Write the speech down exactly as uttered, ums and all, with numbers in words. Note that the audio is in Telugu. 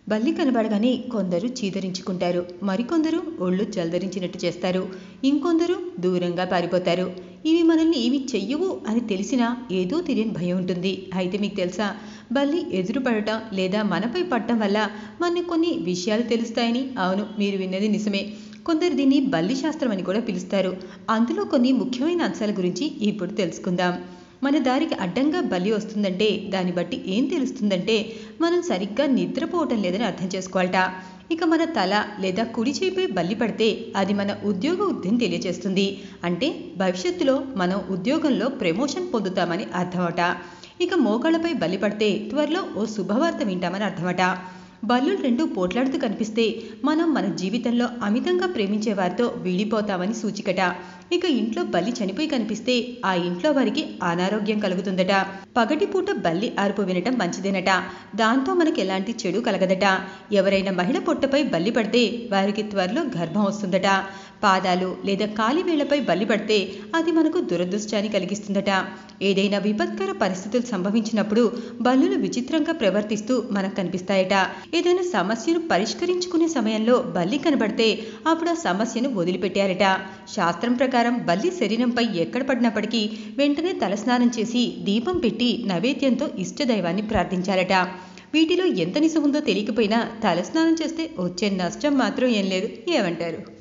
బల్లి కనబడగానే కొందరు చీదరించుకుంటారు, మరికొందరు ఒళ్ళు జల్దరించినట్టు చేస్తారు, ఇంకొందరు దూరంగా పారిపోతారు. ఇవి మనల్ని ఏమి చెయ్యవు అని తెలిసినా ఏదో తెలియని భయం ఉంటుంది. అయితే మీకు తెలుసా, బల్లి ఎదురుపడటం లేదా మనపై పడటం వల్ల మనకు కొన్ని విషయాలు తెలుస్తాయని? అవును, మీరు విన్నది నిజమే. కొందరు దీన్ని బల్లి శాస్త్రం అని కూడా పిలుస్తారు. అందులో కొన్ని ముఖ్యమైన అంశాల గురించి ఇప్పుడు తెలుసుకుందాం. మన దారికి అడ్డంగా బల్లి వస్తుందంటే దాన్ని బట్టి ఏం తెలుస్తుందంటే మనం సరిగ్గా నిద్రపోవటం లేదని అర్థం చేసుకోవాలట. ఇక మన తల లేదా కుడి చేయిపై బల్లి పడితే అది మన ఉద్యోగ వృద్ధిని తెలియజేస్తుంది. అంటే భవిష్యత్తులో మనం ఉద్యోగంలో ప్రమోషన్ పొందుతామని అర్థమట. ఇక మోకాళ్ళపై బల్లి పడితే త్వరలో ఓ శుభవార్త వింటామని అర్థమట. బల్లులు రెండు పోట్లాడుతూ కనిపిస్తే మనం మన జీవితంలో అమితంగా ప్రేమించే వారితో విడిపోతామని సూచికట. ఇక ఇంట్లో బల్లి చనిపోయి కనిపిస్తే ఆ ఇంట్లో వారికి అనారోగ్యం కలుగుతుందట. పగటిపూట బల్లి అరుపు వినటం మంచిదేనట. దాంతో మనకు ఎలాంటి చెడు కలగదట. ఎవరైనా మహిళ పొట్టపై బల్లి పడితే వారికి త్వరలో గర్భం వస్తుందట. పాదాలు లేదా కాలి వేళ్లపై బల్లి పడితే అది మనకు దురదృష్టాన్ని కలిగిస్తుందట. ఏదైనా విపత్కర పరిస్థితులు సంభవించినప్పుడు బల్లులు విచిత్రంగా ప్రవర్తిస్తూ మనకు కనిపిస్తాయట. ఏదైనా సమస్యను పరిష్కరించుకునే సమయంలో బల్లి కనబడితే అప్పుడు ఆ సమస్యను వదిలిపెట్టారట. శాస్త్రం ప్రకారం బల్లి శరీరంపై ఎక్కడ పడినప్పటికీ వెంటనే తలస్నానం చేసి దీపం పెట్టి నైవేద్యంతో ఇష్టదైవాన్ని ప్రార్థించారట. వీటిలో ఎంత నిజం ఉందో తెలియకపోయినా తలస్నానం చేస్తే వచ్చే నష్టం మాత్రం ఏం లేదు. ఏమంటారు?